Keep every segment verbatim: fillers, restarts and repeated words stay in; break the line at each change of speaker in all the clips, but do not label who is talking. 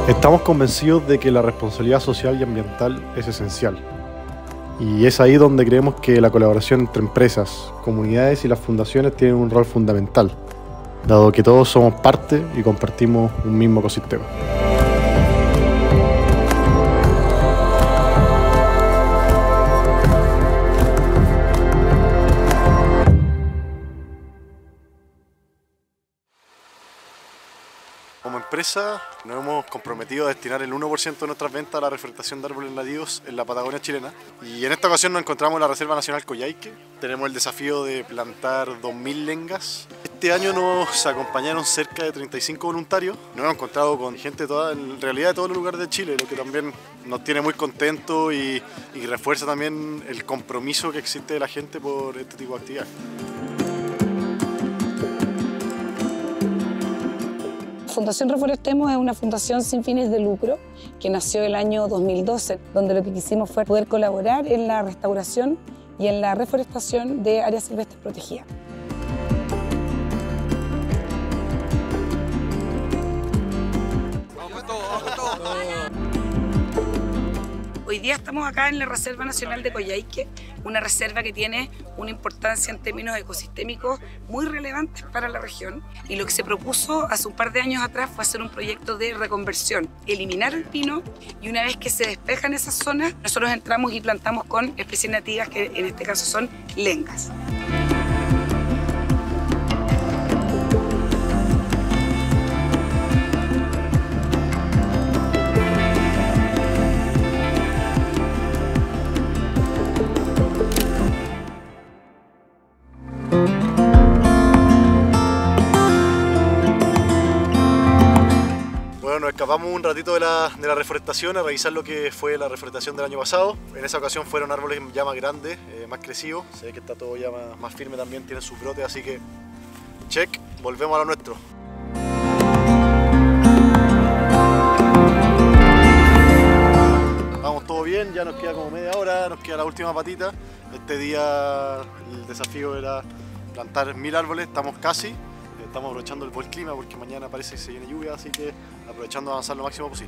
Estamos convencidos de que la responsabilidad social y ambiental es esencial. Y es ahí donde creemos que la colaboración entre empresas, comunidades y las fundaciones tiene un rol fundamental, dado que todos somos parte y compartimos un mismo ecosistema. Como empresa nos hemos comprometido a destinar el uno por ciento de nuestras ventas a la reforestación de árboles nativos en la Patagonia chilena. Y en esta ocasión nos encontramos en la Reserva Nacional Coyhaique. Tenemos el desafío de plantar dos mil lengas. Este año nos acompañaron cerca de treinta y cinco voluntarios. Nos hemos encontrado con gente toda, en realidad de todos los lugares de Chile, lo que también nos tiene muy contentos y, y refuerza también el compromiso que existe de la gente por este tipo de actividades.
Fundación Reforestemos es una fundación sin fines de lucro que nació el año dos mil doce, donde lo que quisimos fue poder colaborar en la restauración y en la reforestación de áreas silvestres protegidas. Hoy día estamos acá en la Reserva Nacional de Coyhaique, una reserva que tiene una importancia en términos ecosistémicos muy relevantes para la región. Y lo que se propuso hace un par de años atrás fue hacer un proyecto de reconversión, eliminar el pino, y una vez que se despejan esas zonas, nosotros entramos y plantamos con especies nativas que en este caso son lengas.
Bueno, nos escapamos un ratito de la, de la reforestación a revisar lo que fue la reforestación del año pasado. En esa ocasión fueron árboles ya más grandes, eh, más crecidos. Se ve que está todo ya más, más firme también, tienen sus brotes, así que check, volvemos a lo nuestro. Vamos todo bien, ya nos queda como media hora, nos queda la última patita. Este día el desafío era plantar mil árboles, estamos casi. Estamos aprovechando el buen clima porque mañana parece que se viene lluvia, así que aprovechando de avanzar lo máximo posible.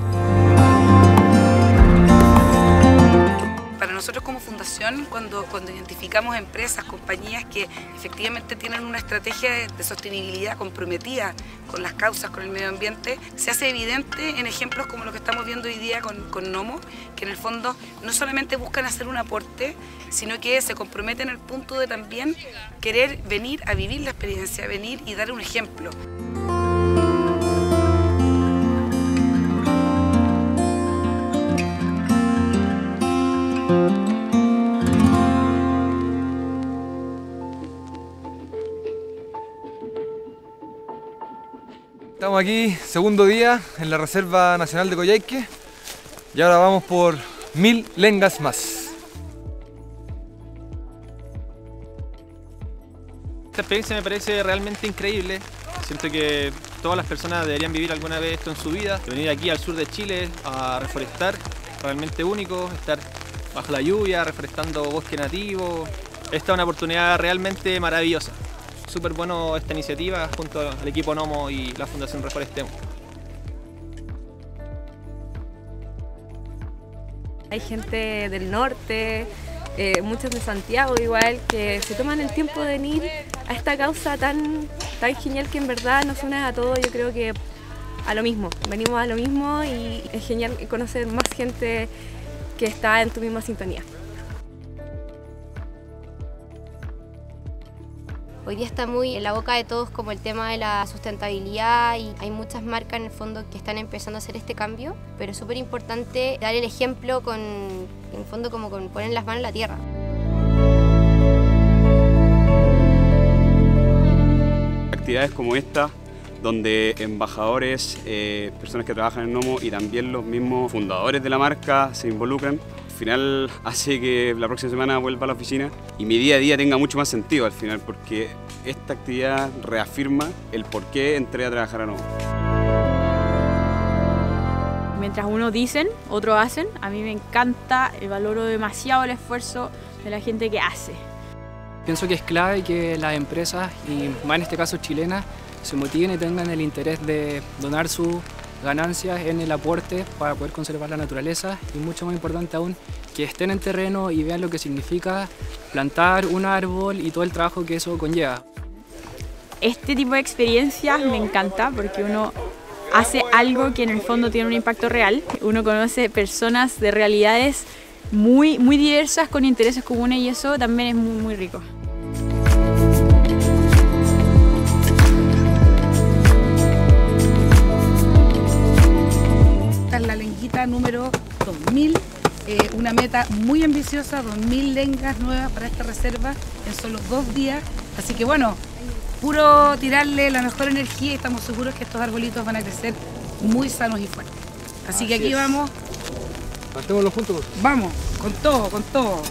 Para nosotros como fundación, cuando, cuando identificamos empresas, compañías que efectivamente tienen una estrategia de, de sostenibilidad comprometida con las causas, con el medio ambiente, se hace evidente en ejemplos como lo que estamos viendo hoy día con, con Nomo, que en el fondo no solamente buscan hacer un aporte, sino que se comprometen al punto de también querer venir a vivir la experiencia, venir y dar un ejemplo.
Estamos aquí, segundo día, en la Reserva Nacional de Coyhaique y ahora vamos por mil lengas más.
Esta experiencia me parece realmente increíble. Siento que todas las personas deberían vivir alguna vez esto en su vida. Venir aquí al sur de Chile a reforestar, realmente único, estar bajo la lluvia, reforestando bosque nativo. Esta es una oportunidad realmente maravillosa. Súper bueno esta iniciativa junto al equipo Nomo y la Fundación Reforestemos.
Hay gente del norte, eh, muchos de Santiago igual, que se toman el tiempo de venir a esta causa tan, tan genial que en verdad nos une a todos. Yo creo que a lo mismo, venimos a lo mismo y es genial conocer más gente que está en tu misma sintonía.
Hoy día está muy en la boca de todos como el tema de la sustentabilidad y hay muchas marcas en el fondo que están empezando a hacer este cambio, pero es súper importante dar el ejemplo con, en el fondo como con poner las manos en la tierra.
Actividades como esta, donde embajadores, eh, personas que trabajan en Nomo y también los mismos fundadores de la marca se involucran. Al final hace que la próxima semana vuelva a la oficina y mi día a día tenga mucho más sentido al final, porque esta actividad reafirma el por qué entré a trabajar a Nomo.
Mientras unos dicen, otros hacen. A mí me encanta, valoro demasiado el esfuerzo de la gente que hace.
Pienso que es clave que las empresas, y más en este caso chilenas, se motiven y tengan el interés de donar su ganancias en el aporte para poder conservar la naturaleza y mucho más importante aún, que estén en terreno y vean lo que significa plantar un árbol y todo el trabajo que eso conlleva.
Este tipo de experiencias me encanta porque uno hace algo que en el fondo tiene un impacto real. Uno conoce personas de realidades muy, muy diversas con intereses comunes y eso también es muy, muy rico.
Esta es la lenguita número dos mil, eh, una meta muy ambiciosa, dos mil lengas nuevas para esta reserva en solo dos días. Así que bueno, puro tirarle la mejor energía y estamos seguros que estos arbolitos van a crecer muy sanos y fuertes. Así, Así que aquí es. vamos.
Plantémoslo juntos.
Vamos, con todo, con todo.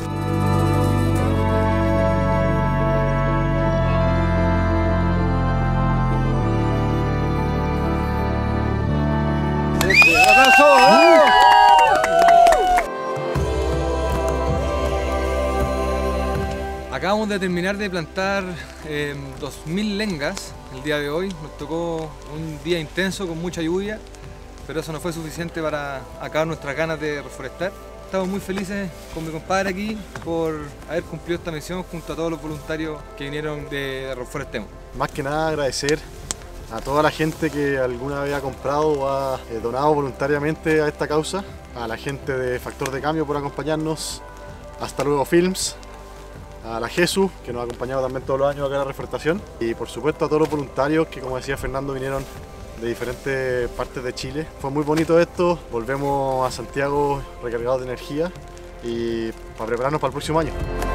Acabamos de terminar de plantar eh, dos mil lengas el día de hoy. Nos tocó un día intenso con mucha lluvia, pero eso no fue suficiente para acabar nuestras ganas de reforestar. Estamos muy felices con mi compadre aquí por haber cumplido esta misión junto a todos los voluntarios que vinieron de Reforestemos.
Más que nada agradecer a toda la gente que alguna vez ha comprado o ha eh, donado voluntariamente a esta causa, a la gente de Factor de Cambio por acompañarnos, Hasta Luego Films, a la Jesús, que nos ha acompañado también todos los años acá en la reforestación, y por supuesto a todos los voluntarios que, como decía Fernando, vinieron de diferentes partes de Chile. Fue muy bonito esto, volvemos a Santiago recargados de energía y para prepararnos para el próximo año.